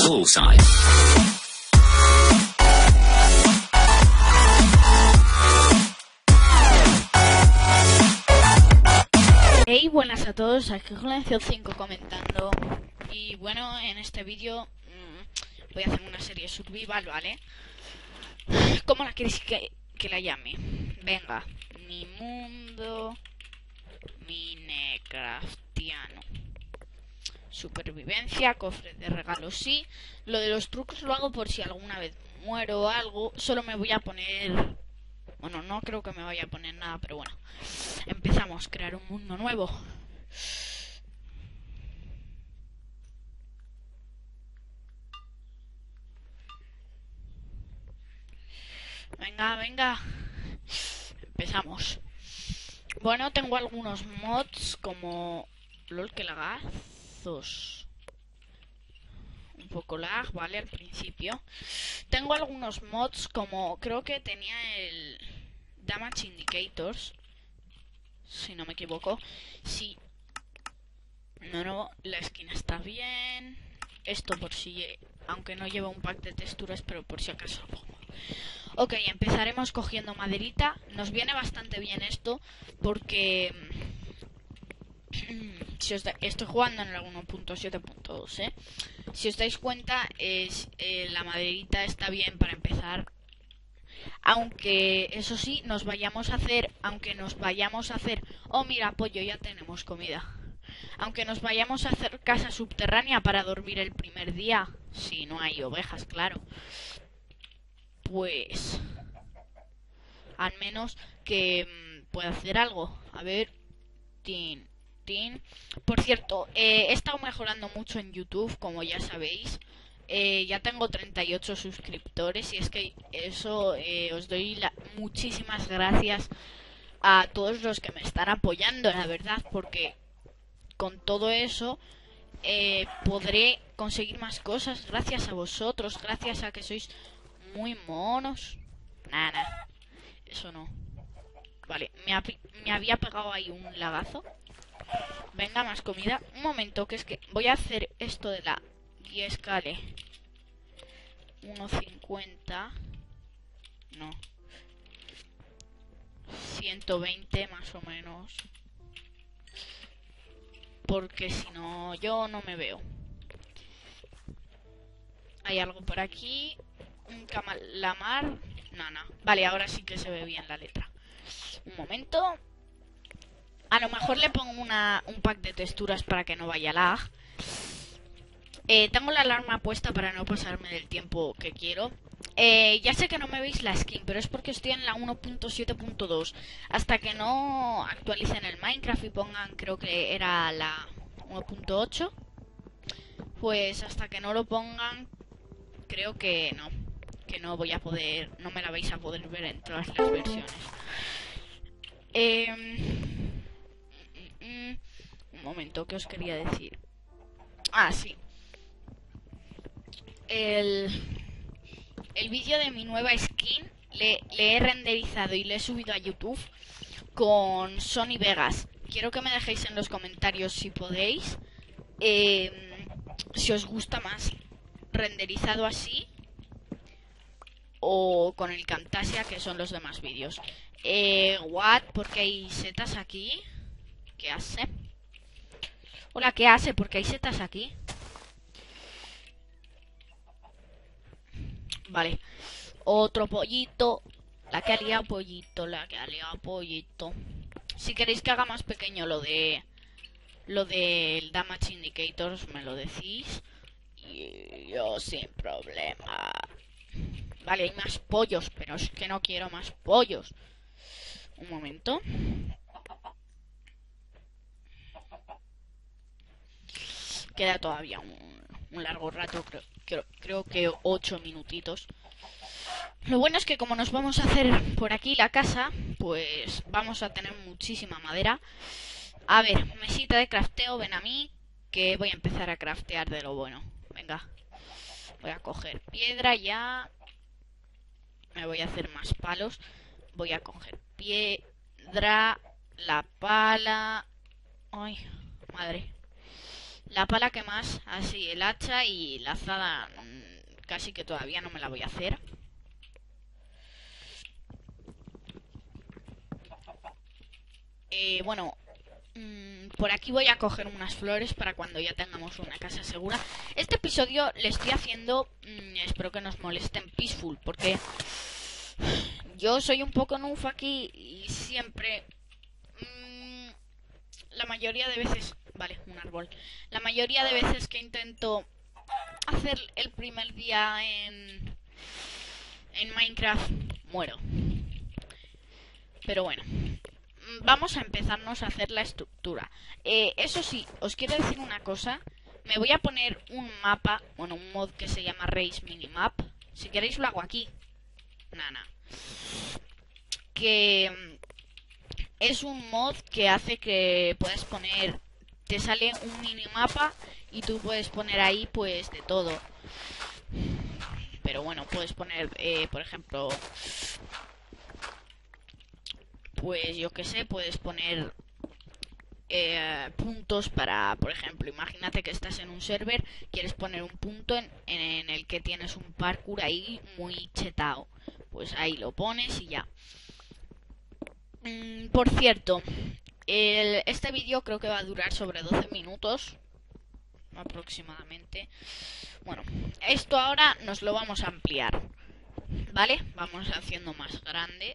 Bullseye. Hey, buenas a todos, aquí Julencio5 comentando. Y bueno, en este vídeo voy a hacer una serie survival, ¿vale? ¿Cómo la queréis que la llame? Venga, mi mundo minecraftiano. Supervivencia, cofre de regalos, sí. Lo de los trucos lo hago por si alguna vez muero o algo. Solo me voy a poner... Bueno, no creo que me vaya a poner nada, pero bueno. Empezamos a crear un mundo nuevo. Venga, venga. Empezamos. Bueno, tengo algunos mods como... LOL, que lagazos. Un poco lag, ¿vale? Al principio. Tengo algunos mods como... Creo que tenía el... Damage Indicators. Si no me equivoco. Sí. No, la skin está bien. Esto por si... Aunque no lleva un pack de texturas, pero por si acaso lo pongo. Ok, empezaremos cogiendo maderita. Nos viene bastante bien esto porque... si estoy jugando en el 1.7.2, ¿eh? Si os dais cuenta, la maderita está bien para empezar. Aunque, eso sí, aunque nos vayamos a hacer... Oh, mira, pollo, ya tenemos comida. Aunque nos vayamos a hacer casa subterránea para dormir el primer día, si no hay ovejas, claro, pues al menos que pueda hacer algo. A ver, tin. Por cierto, he estado mejorando mucho en YouTube, como ya sabéis. Ya tengo 38 suscriptores y es que eso os doy muchísimas gracias a todos los que me están apoyando, la verdad, porque con todo eso podré conseguir más cosas gracias a vosotros, gracias a que sois muy monos. Nada, eso no. Vale, me había pegado ahí un lagazo. Venga, más comida. Un momento, que es que voy a hacer esto de la guía escale 1.50. No, 120 más o menos. Porque si no, yo no me veo. Hay algo por aquí. Un calamar. No. Vale, ahora sí que se ve bien la letra. Un momento. A lo mejor le pongo un pack de texturas para que no vaya lag. Tengo la alarma puesta para no pasarme del tiempo que quiero. Ya sé que no me veis la skin, pero es porque estoy en la 1.7.2. Hasta que no actualicen el Minecraft y pongan, creo que era la 1.8. Pues hasta que no lo pongan, creo que no voy a poder, no me la vais a poder ver en todas las versiones. Un momento, ¿qué os quería decir? Ah, sí. El vídeo de mi nueva skin le he renderizado y le he subido a YouTube con Sony Vegas. Quiero que me dejéis en los comentarios si podéis, si os gusta más renderizado así o con el Camtasia, que son los demás vídeos. What? ¿Por qué hay setas aquí? ¿Qué hace? Hola, ¿qué hace? ¿Por qué hay setas aquí? Vale. Otro pollito. La que ha liado pollito. Si queréis que haga más pequeño lo del Damage Indicators, me lo decís. Y yo sin problema. Vale, hay más pollos, pero es que no quiero más pollos. Un momento. Queda todavía un largo rato, creo que 8 minutitos. Lo bueno es que como nos vamos a hacer por aquí la casa, pues vamos a tener muchísima madera. A ver, mesita de crafteo, ven a mí, que voy a empezar a craftear de lo bueno. Venga, voy a coger piedra ya. Me voy a hacer más palos. Voy a coger piedra, la pala. Ay, madre. La pala que más, así, el hacha y la azada casi que todavía no me la voy a hacer. Bueno, por aquí voy a coger unas flores para cuando ya tengamos una casa segura. Este episodio le estoy haciendo, espero que nos molesten, peaceful, porque yo soy un poco noob aquí y siempre, la mayoría de veces, vale, un árbol, la mayoría de veces que intento hacer el primer día en Minecraft, muero. Pero bueno, vamos a empezarnos a hacer la estructura. Eso sí, os quiero decir una cosa. Me voy a poner un mapa, bueno, un mod que se llama Race Minimap. Si queréis lo hago aquí. Nana. Que es un mod que hace que puedas poner... Te sale un minimapa y tú puedes poner ahí pues de todo. Pero bueno, puedes poner, por ejemplo... Pues yo que sé, puedes poner puntos para, por ejemplo, imagínate que estás en un server, quieres poner un punto en el que tienes un parkour ahí muy chetao, pues ahí lo pones y ya. Por cierto, este vídeo creo que va a durar sobre 12 minutos aproximadamente. Bueno, esto ahora nos lo vamos a ampliar, ¿vale? Vamos haciendo más grande.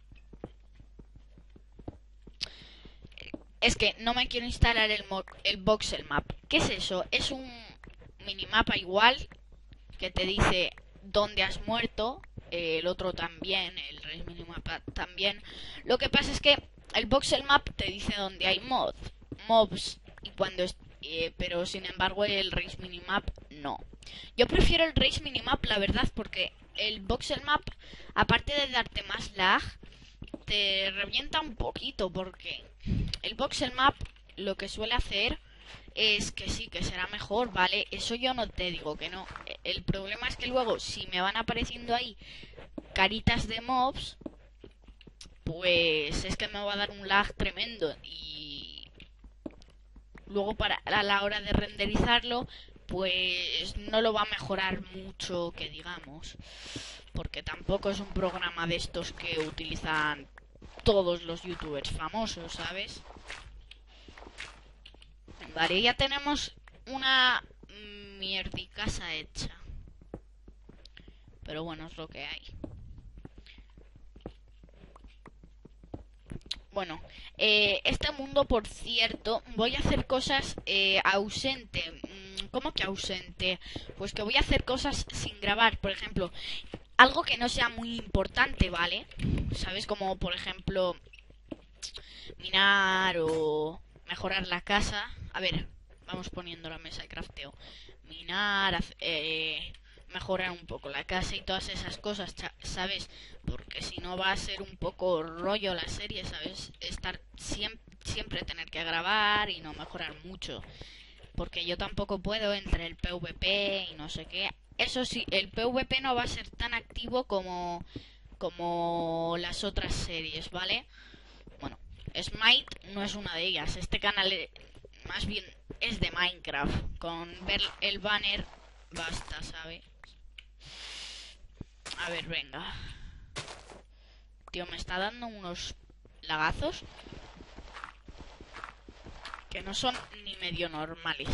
Es que no me quiero instalar el voxel map. ¿Qué es eso? Es un minimapa igual que te dice dónde has muerto. El otro también, el Race Minimapa también. Lo que pasa es que el voxel map te dice dónde hay mobs y pero sin embargo el Race Minimap no. Yo prefiero el Race Minimap, la verdad, porque el voxel map, aparte de darte más lag, te revienta un poquito, porque el voxel map lo que suele hacer es que sí, que será mejor, ¿vale? Eso yo no te digo que no. El problema es que luego, si me van apareciendo ahí caritas de mobs, pues es que me va a dar un lag tremendo. Y luego para a la hora de renderizarlo, pues no lo va a mejorar mucho, que digamos. Porque tampoco es un programa de estos que utilizan todos los youtubers famosos, ¿sabes? Vale, ya tenemos una mierdicasa hecha. Pero bueno, es lo que hay. Bueno, este mundo, por cierto, voy a hacer cosas ausente. ¿Cómo que ausente? Pues que voy a hacer cosas sin grabar. Por ejemplo, algo que no sea muy importante, ¿vale? ¿Sabes? Como, por ejemplo, minar o mejorar la casa. A ver, vamos poniendo la mesa de crafteo. Minar, mejorar un poco la casa y todas esas cosas, ¿sabes? Porque si no va a ser un poco rollo la serie, ¿sabes? Estar siempre tener que grabar y no mejorar mucho. Porque yo tampoco puedo entre el PvP y no sé qué. Eso sí, el PvP no va a ser tan activo como las otras series, ¿vale? Bueno, Smite no es una de ellas. Este canal más bien es de Minecraft. Con ver el banner basta, ¿sabes? A ver, venga. Tío, me está dando unos lagazos que no son ni medio normales.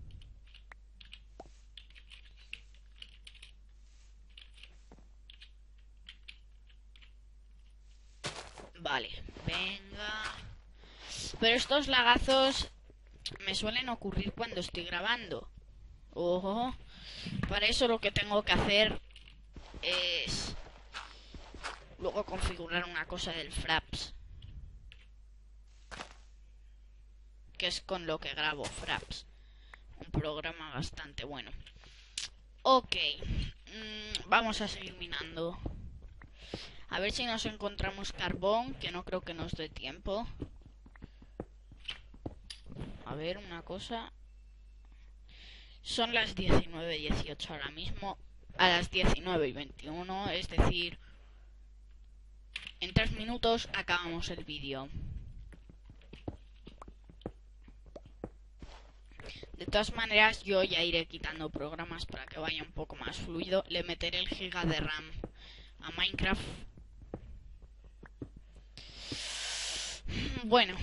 Vale, venga. Pero estos lagazos me suelen ocurrir cuando estoy grabando. Ojo. Para eso lo que tengo que hacer es luego configurar una cosa del Fraps, que es con lo que grabo Fraps. Un programa bastante bueno. Ok. Vamos a seguir minando. A ver si nos encontramos carbón, que no creo que nos dé tiempo. A ver, una cosa. Son las 19:18 ahora mismo. A las 19:21, es decir, en 3 minutos acabamos el vídeo. De todas maneras, yo ya iré quitando programas para que vaya un poco más fluido. Le meteré el giga de RAM a Minecraft. Bueno,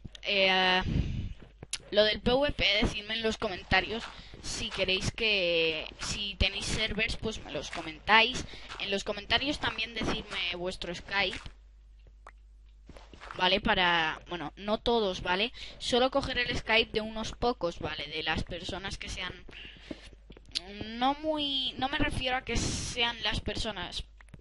lo del PvP, decidme en los comentarios si queréis que... Si tenéis servers, pues me los comentáis. En los comentarios también decidme vuestro Skype, ¿vale? Para... Bueno, no todos, ¿vale? Solo coger el Skype de unos pocos, ¿vale? De las personas que sean... No me refiero a que sean las personas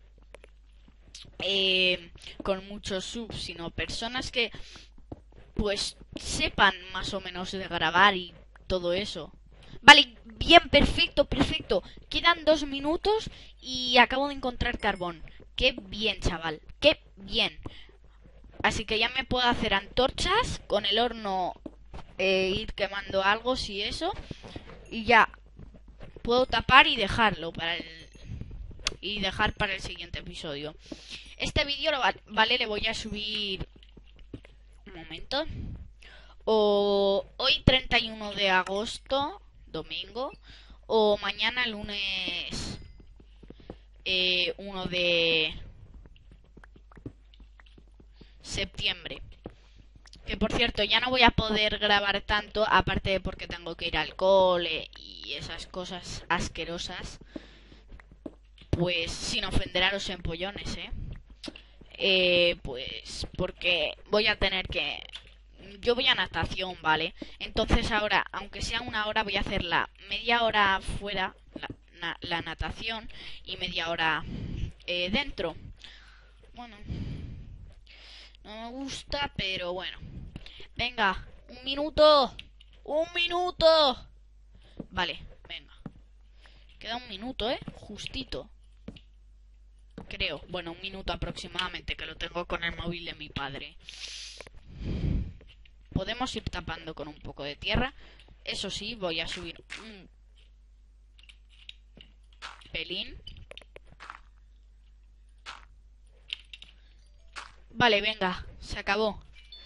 con muchos subs, sino personas que pues sepan más o menos de grabar y todo eso. Vale, bien, perfecto, perfecto. Quedan 2 minutos y acabo de encontrar carbón. Qué bien, chaval, qué bien. Así que ya me puedo hacer antorchas con el horno, ir quemando algo, si eso. Y ya puedo tapar y dejarlo para el... Y dejar para el siguiente episodio. Este vídeo, vale, le voy a subir... Un momento. O hoy 31 de agosto, domingo. O mañana lunes 1 de septiembre. Que por cierto, ya no voy a poder grabar tanto, aparte de porque tengo que ir al cole y esas cosas asquerosas. Pues sin ofender a los empollones, pues porque voy a tener que... Yo voy a natación, ¿vale? Entonces ahora, aunque sea 1 hora, voy a hacer la media hora fuera, la natación, y media hora dentro. Bueno, no me gusta, pero bueno. Venga, 1 minuto. 1 minuto. Vale, venga. Queda 1 minuto, justito. Creo, bueno, 1 minuto aproximadamente, que lo tengo con el móvil de mi padre. Podemos ir tapando con un poco de tierra. Eso sí, voy a subir un pelín. Vale, venga, se acabó.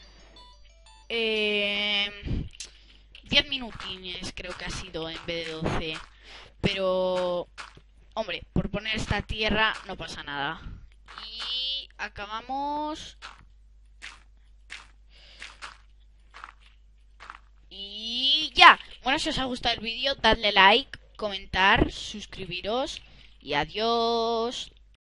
10 minutines creo que ha sido en vez de 12. Pero... Hombre, por poner esta tierra no pasa nada. Y acabamos. Y ya. Bueno, si os ha gustado el vídeo, dadle like, comentar, suscribiros. Y adiós.